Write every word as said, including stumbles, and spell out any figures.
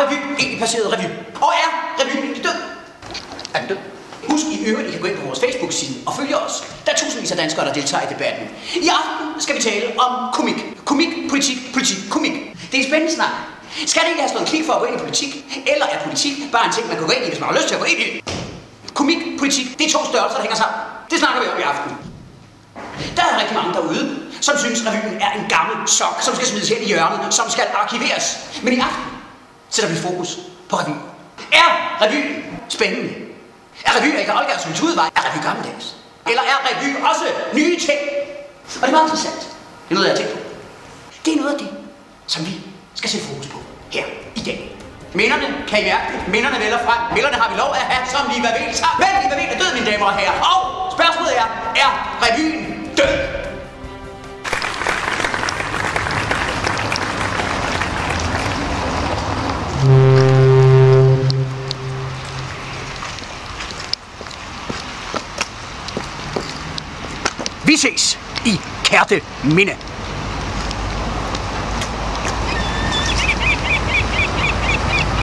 revy egentlig passeret revy? Og er revyen egentlig død? Er den død? Husk i øvrigt, I kan gå ind på vores Facebook-side og følge os. Der er tusindvis af danskere, der deltager i debatten. I aften skal vi tale om komik. Komik, politik, politik, komik. Det er en spændende snak. Skal det ikke have slået en klik for at gå ind i politik? Eller er politik bare en ting, man kan gå ind i, hvis man har lyst til at gå ind i? Komik, politik, det er to størrelser, der hænger sammen. Det snakker vi om i aften. Der er rigtig mange derude, som synes, at revyen er en gammel sok, som skal smides hen i hjørnet, som skal arkiveres. Men i aften sætter vi fokus på revyen. Er revyen spændende? Er revy ikke Olgers metodevej? Er revy gammeldags? Eller er revy også nye ting? Og det er meget interessant. Det er noget, jeg har tænkt på. Det er noget af det, som vi skal sætte fokus på her i dag. Minderne kan I mærke det. Minderne vælger frem. Minderne har vi lov at have, som Liva Vel tager. Men Liva Vel er død, mine damer og herrer. Og spørgsmålet er, er revyen død? Vi ses i Kerteminde